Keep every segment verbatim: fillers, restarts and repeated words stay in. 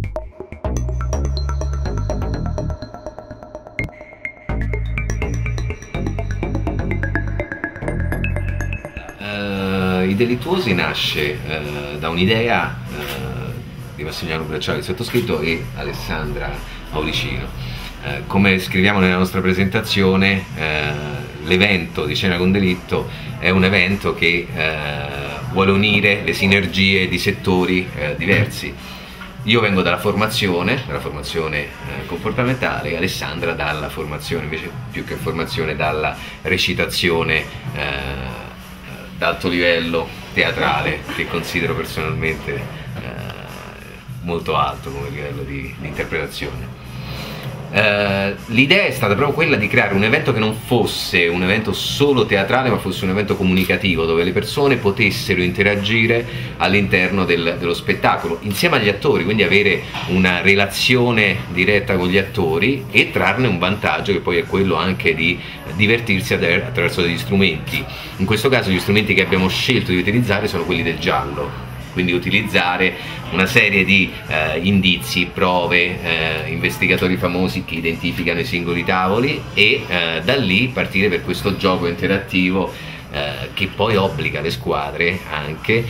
I Delittuosi nasce eh, da un'idea eh, di Massimiliano Bracciali, sottoscritto, e Alessandra Mauricino. Eh, come scriviamo nella nostra presentazione, eh, l'evento di Cena con Delitto è un evento che eh, vuole unire le sinergie di settori eh, diversi. Io vengo dalla formazione, dalla formazione eh, comportamentale, e Alessandra dalla formazione, invece più che formazione, dalla recitazione eh, d'alto livello teatrale, che considero personalmente eh, molto alto come livello di, di interpretazione. Eh, l'idea è stata proprio quella di creare un evento che non fosse un evento solo teatrale, ma fosse un evento comunicativo, dove le persone potessero interagire all'interno del, dello spettacolo insieme agli attori, quindi avere una relazione diretta con gli attori e trarne un vantaggio, che poi è quello anche di divertirsi attraverso degli strumenti. In questo caso gli strumenti che abbiamo scelto di utilizzare sono quelli del giallo, quindi utilizzare una serie di eh, indizi, prove, eh, investigatori famosi che identificano i singoli tavoli, e eh, da lì partire per questo gioco interattivo eh, che poi obbliga le squadre anche eh,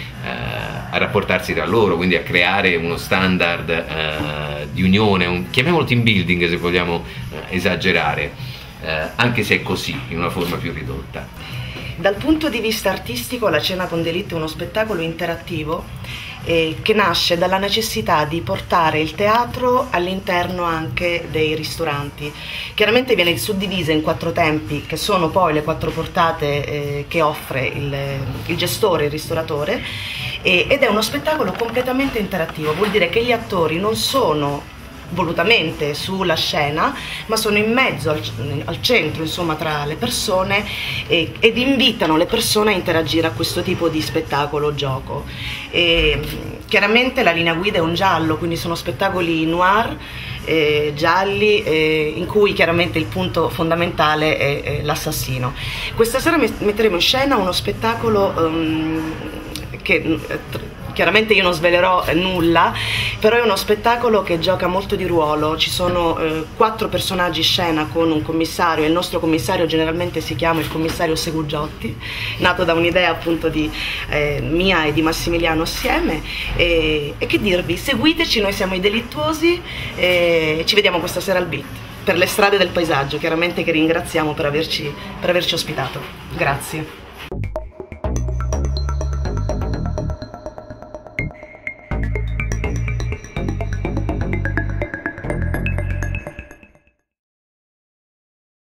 a rapportarsi tra loro, quindi a creare uno standard eh, di unione, un, chiamiamolo team building se vogliamo eh, esagerare, eh, anche se è così, in una forma più ridotta. Dal punto di vista artistico, La Cena con Delitto è uno spettacolo interattivo eh, che nasce dalla necessità di portare il teatro all'interno anche dei ristoranti. Chiaramente viene suddivisa in quattro tempi, che sono poi le quattro portate eh, che offre il, il gestore, il ristoratore, eh, ed è uno spettacolo completamente interattivo. Vuol dire che gli attori non sono volutamente sulla scena, ma sono in mezzo al, al centro, insomma, tra le persone, e, ed invitano le persone a interagire a questo tipo di spettacolo gioco. E, chiaramente la linea guida è un giallo, quindi sono spettacoli noir, eh, gialli, eh, in cui chiaramente il punto fondamentale è, è l'assassino. Questa sera metteremo in scena uno spettacolo um, che chiaramente io non svelerò nulla, però è uno spettacolo che gioca molto di ruolo. Ci sono eh, quattro personaggi in scena con un commissario, e il nostro commissario generalmente si chiama il commissario Segugiotti, nato da un'idea appunto di eh, mia e di Massimiliano assieme. E, e che dirvi, seguiteci, noi siamo i Delittuosi e ci vediamo questa sera al Beat, per le strade del paesaggio, chiaramente, che ringraziamo per averci, per averci ospitato. Grazie.